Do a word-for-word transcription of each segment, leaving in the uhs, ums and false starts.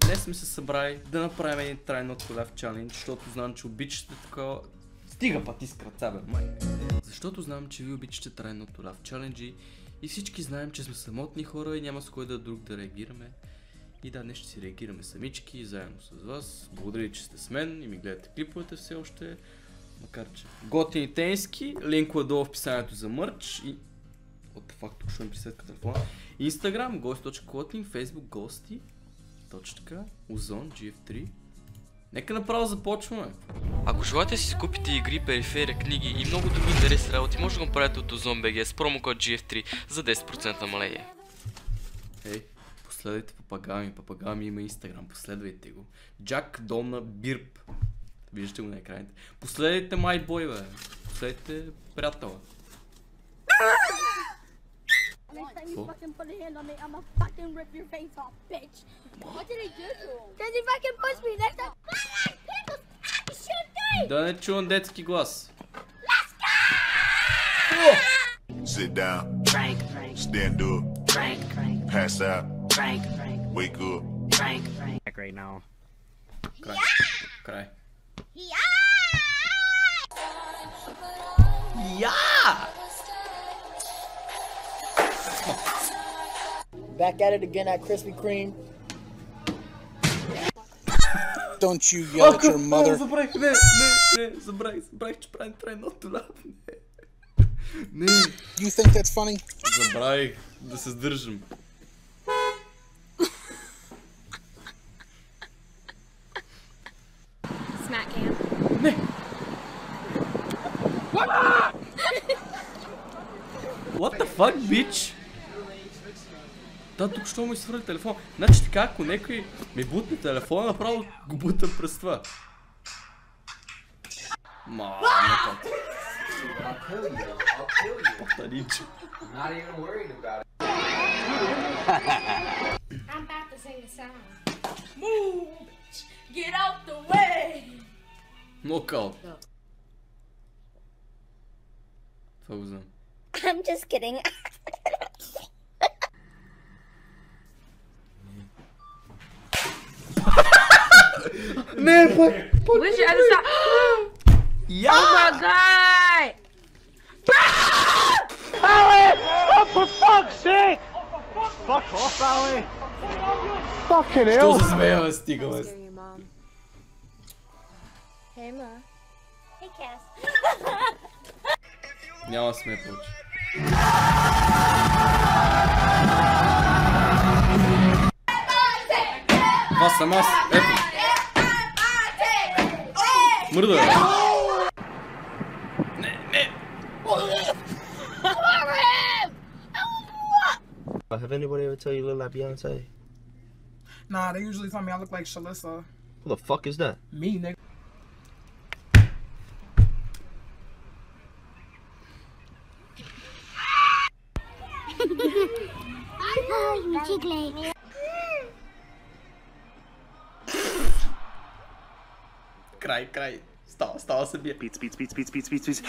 Днес сме се събрали да направим един трайно колав чалендж, защото знам, че обичате такова... Стига път изкраца, бе, май! Защото знам, че ви обичате трайно колав чаленджи и всички знаем, че сме самотни хора и няма с кой да друг да реагираме. И да, днес ще си реагираме самички, заедно с вас. Благодаря, че сте с мен и ми гледате клиповете все още. Макар че готини тенски, линкове долу в описанието за мърч и... What the fuck, тук ще ми присетка телефона. Instagram, гост точка клотинг, Facebook, гости, точка, озон, джи еф три. Нека направо започваме. Ако желаете да си купите игри, периферия, книги и много други интересни работи, може да го направите от озон точка би джи с промокод джи еф три за десет процента намаление. Ей, последвайте папагала ми, папагала ми има Instagram, последвайте го. Джак Дона Бирп. Виждате го на екраните. Последвайте MyBoy, бе. Последвайте приятела. Next time you fucking put a hand on me, I'ma fucking rip your face off, bitch. What did he do to him? Cause he fucking pushed me. Next time, shoot me. Да не чувам детски глас. Let's go! Sit down. Frank, Frank, Stand up. Frank, Frank, Pass out. Frank, Frank, Wake up. Frank, Frank. Right now. Край. Край. Я! Back at it again at Krispy Kreme. Don't you yell at your mother. Забравих, не, не, не, забравих, забравих, че правим трайно това. Не. Не. You think that's funny? Забравих да се сдържам. Smack cam. Не. What the fuck, bitch? Да, тук що му изхвърли телефон. Значи така, ако някой ми бутне телефона, направо го бутам през това. Ма, някак. Пахтаниче. I'm about to sing a song. Move, bitch. Get out the way. Нокаут. Това го знам. I'm just kidding. Не, пак, пак. Where's your other side? Я! Oh my god! Allie! Oh, for fuck's sake! Fuck off, Allie! Fucking Що hell! се смеяме, стигаме. Hey, Ma. Hey, Cass. Няма сме повече. Това съм аз, ето. Мърда, бе. Не, не. Have anybody ever tell you you look like Beyonce? Nah, they usually tell me I look like Shalissa. Who the fuck is that? Me, nigga. You jiggly. Край, край. Става, става се бие. Beats, beats, beats, beats, beats, beats, beats.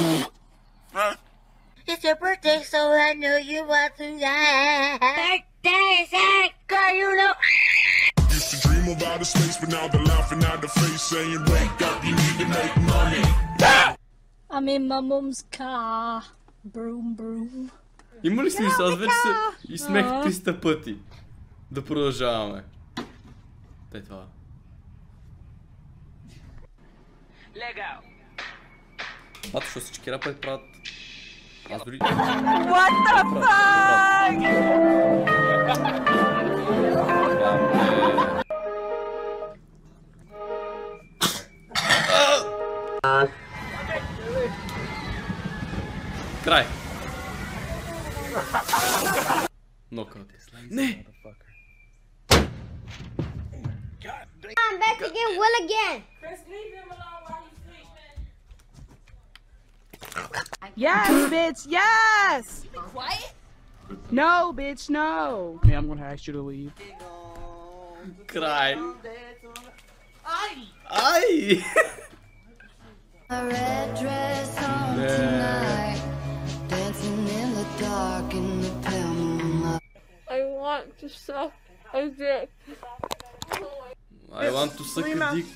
It's your birthday, so I know you want to die. Birthday, say, girl, you know. Used to dream of outer space, but now they're laughing at the face, saying, wake up, you need to make money. I'm in my mom's car. Broom, broom. Има ли смисъл? Аз вече се изсмех триста пъти. Да продължаваме. Дай това. Lego. Бато, що всички рапъри правят... Аз дори... What the fuck? Край. Нокаут. Не! I'm back to get Will again. Yes, bitch, yes! Be quiet. No, bitch, no. Yeah, I'm gonna ask you to leave. Край. Ай! A red dress on tonight, dancing in the dark in the pale moonlight. I want to suck a dick. I want to suck a dick.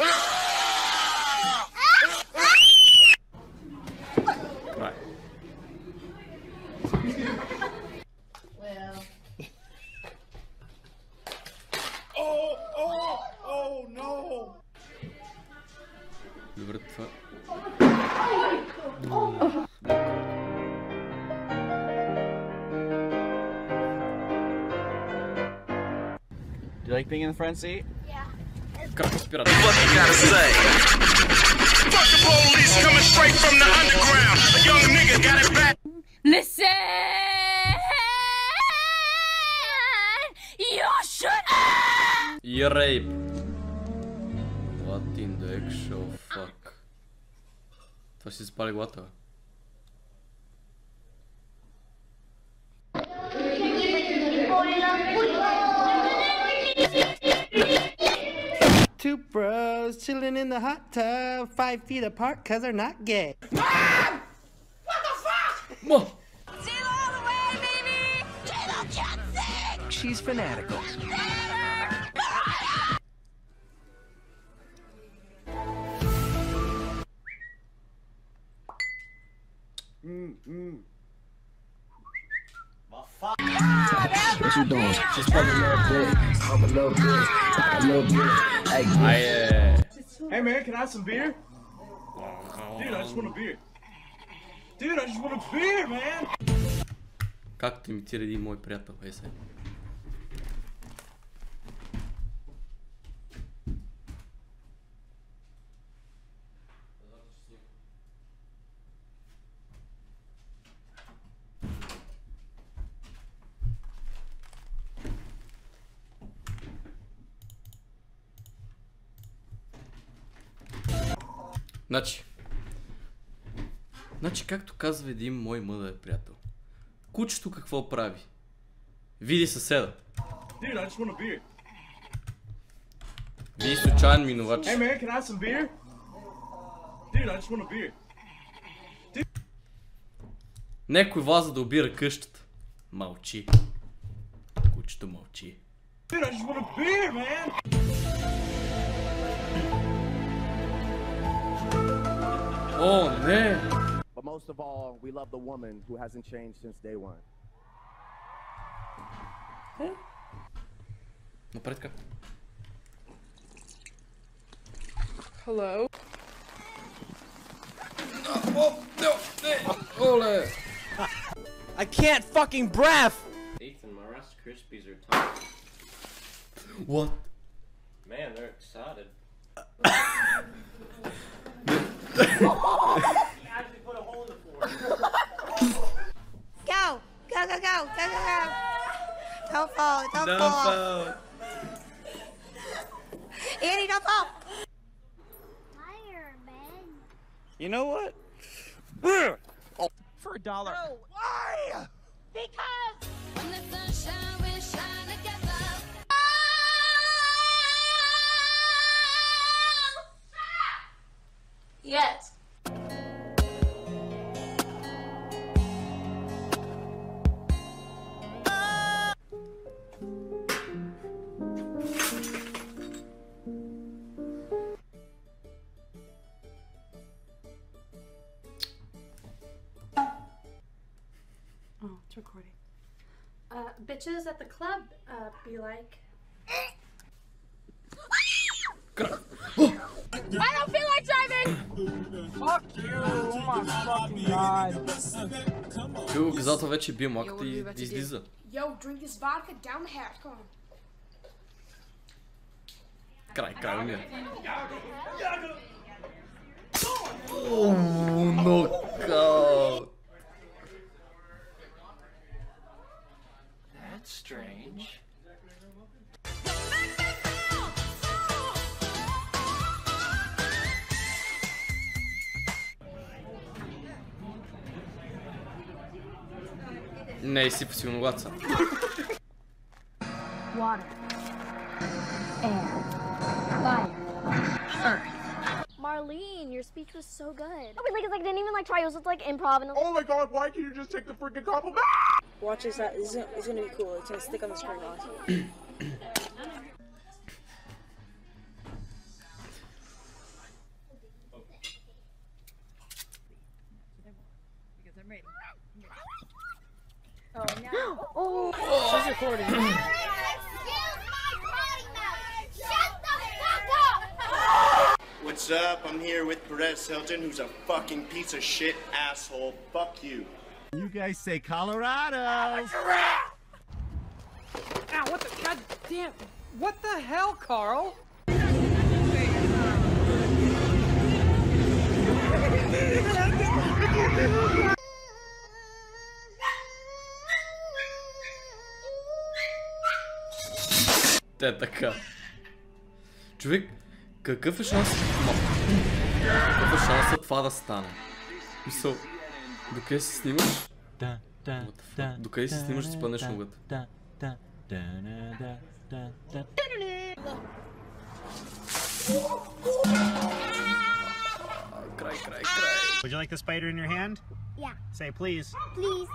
Right. Well. Oh, oh, oh no! Добре, Do you like being in the front seat? Yeah. Как спират. What you gotta say? Fuck the police coming straight from the underground. A young nigga got it back. Listen! You should. И rape. What in the actual fuck? Това си запали глата, бе. Two bros chilling in the hot tub, five feet apart cause they're not gay. Mom! What the fuck? Ма! all the way, baby! J-Lo can't sing! She's fanatical. Mm, mm. What you doing? She's probably I'm a little bit. A little bit. Hey, I, uh... Hey man, can I have some beer? Dude, I just want a beer. Dude, I just want a beer, man! Както имитира един мой приятел, ей се. Значи, значи както казва един мой мъдър приятел, кучето какво прави? Види съседа. Dude, I just want a beer. Види случайен минувач. Hey man, can I have some beer? Dude, I just want a beer. Некой влаза да обира къщата. Мълчи. Кучето мълчи. Dude, I just want a beer, man! О, не! But most of all, we love the woman who hasn't changed since day one. Напред как? Hello? Оле! I can't fucking breath! Ethan, my Rice Krispies are top. What? Man, they're excited. Actually put a hole in the floor. Go! Go, go, go! Go, go, go! Don't fall! Don't, Don't fall! fall. Annie, don't fall! You know what? Oh, for a dollar. No, why? Because when the sunshine will shine together. Yes. Oh, it's recording. Uh, bitches at the club, uh, be like. I don't feel like driving! Fuck you! Oh my fucking god. Кой газата вече бие малката и излиза. Yo, drink this vodka down the hatch, come on. Край, край, умира. Ооо, нокаут. That's strange. Не, изсипа си оногата. Water. Air. Fire. Earth. Marlene, your speech was so good. Oh, like, it's like, didn't even like try. It was just like improv and. Oh my god, why can't you just take the freaking compliment? Watch this. That it's, it's gonna be cool. It's gonna stick on the screen. Awesome. What's up? I'm here with Perez Hilton, who's a fucking piece of shit asshole. Fuck you. You guys say Colorado. Ow, what the god damn what the hell, Carl? Те така. Човек, какъв е шанс? Какъв е шансът това да стане? Мисъл, докъде се снимаш? Да, да, да. Докъде се снимаш да спънеш ногата? Да, да, да, да, да, да. Край, край, край. Would you like the spider in your hand? Yeah. Say please. Please.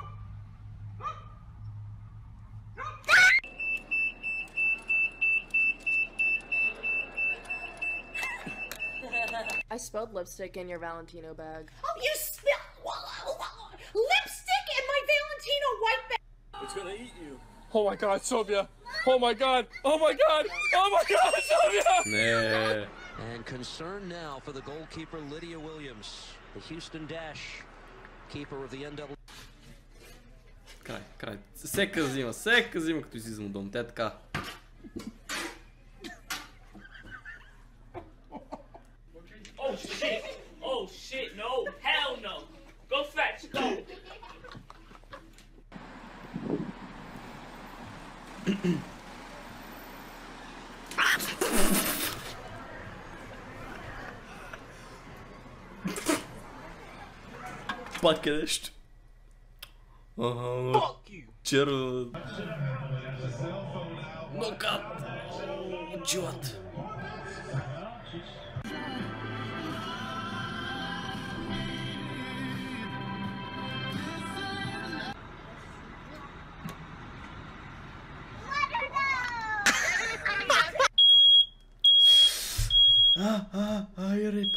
I spilled lipstick in your Valentino bag. Oh, you spilled lipstick in my Valentino white bag. It's gonna eat you. Oh my god, Sylvia. Oh my god. Oh my god. Oh my god, Sylvia. Не. And concern now for the goalkeeper Lydia Williams, the Houston Dash, keeper of the N W. Край, край. Сека взима, сека взима като излизам от дом. Те така. Oh shit. Oh shit. No. Hell no. Go fetch. Go. Пак е нещо. Ага, черно. Нокат. Чуват. А, а, ай, рип.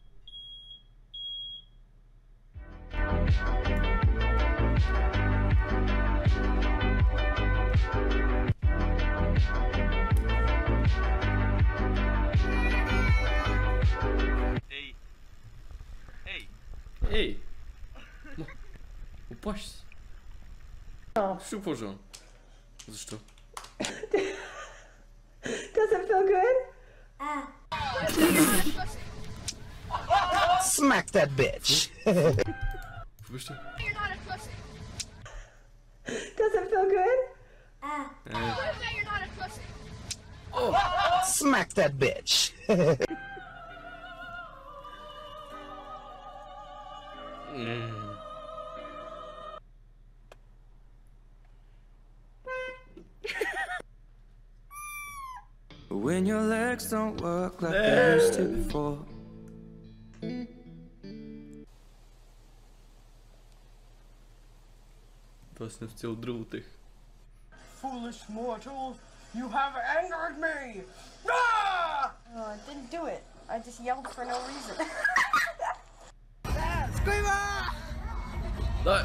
Ей. Ей. Ей. Опаш се. Що пожал? Защо? Does it feel good? Smack that bitch. Вижте. You're not a pussy. Does it feel good? Е. You're not a pussy. Oh, smack that bitch. Mm. When your legs don't work like they used to before. Това си не в цел друго тех. Foolish mortal, you have angered me. Ah! Oh, I didn't do it. I just yelled for no reason. Screamer! Дай!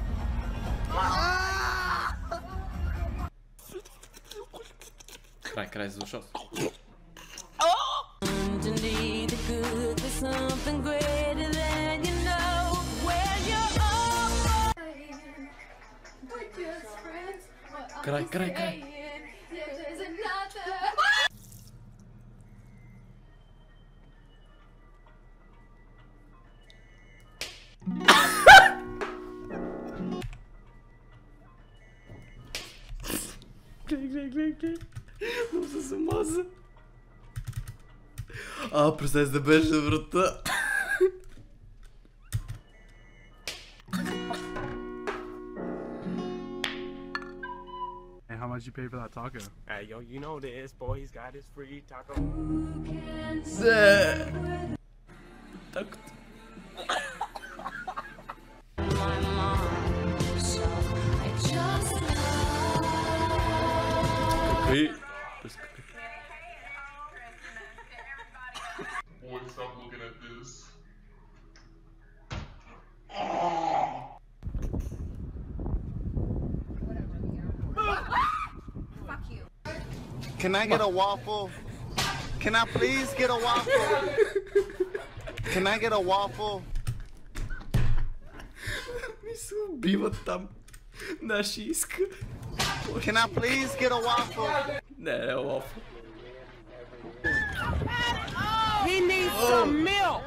Край, край, завършва. Underneath the good, there's something greater than you know. When you're all we're just friends. Край, край, край. There's another. Гледай, гледай, гледай, гледай. Но се замаза. А, представи да беше за врата. Hey, how much you pay for that taco? Hey, yo, you know this, boy. He's got his free taco. Так. Какой? Boy, stop looking at this. Can I get a waffle? Can I please get a waffle? Can I get a waffle? Ми се убиват там. Наши иска. Can I please get a waffle? Не, не, waffle. He needs some milk.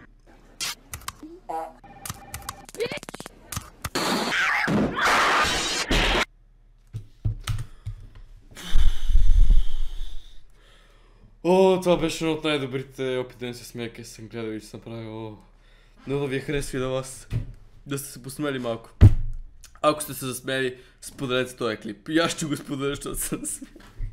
О, това беше едно от най-добрите опити да се смея, къде съм гледал и че съм правил. О, много ви е харесва и на вас. Да сте се посмели малко. Ако сте се засмели, споделете този клип. И аз ще го споделя, защото съм се.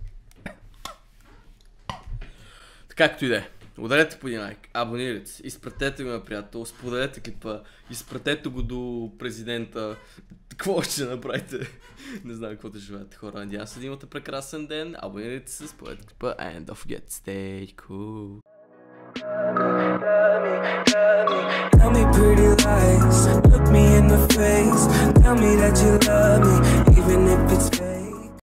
Както и да е. Ударете по един лайк, абонирайте се, изпратете го на приятел, споделете клипа, изпратете го до президента. Какво ще направите? Не знам какво да живеете, хора. Надявам се да имате прекрасен ден. Абонирайте се, споделете клипа and don't forget to stay cool. Tell me pretty lies, look me in the face. Tell me that you love me.